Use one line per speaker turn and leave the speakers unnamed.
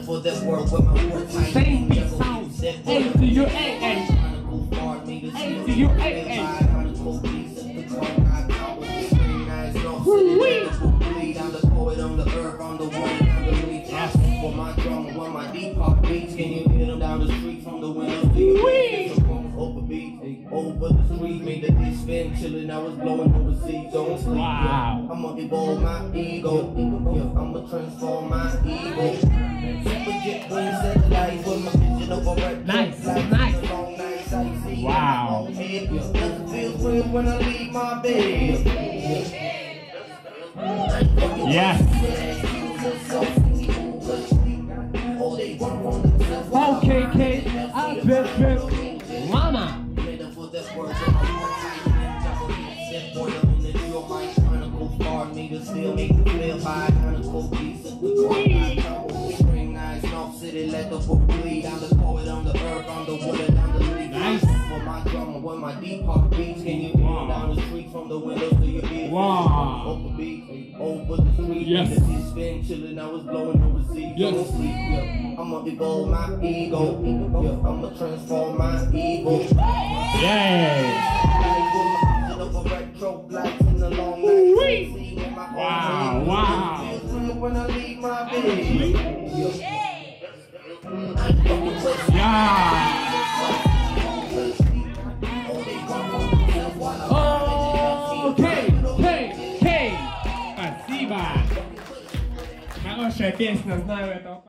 Same beat sound. A to you, A to you, A.
Over the street, made the beat spin, chillin', I was blowing overseas, don't sleep.
Wow.
I'ma evolve my ego, yeah, I'ma transform my ego. Super jet wings, satellites with my vision of a red.
Nice. Wow.
It feels weird when I leave my bed.
Yes. OKK, I bet Mama. Wow.
Over the street,
yes.
Spin chillin', I was blowing overseas.
Yes.
Yeah. I'ma evolve my ego. Yeah. I'ma transform my ego.
Yay. Wow, wow.
When I leave my bed.
Yeah. Спасибо. Хорошая песня, знаю это.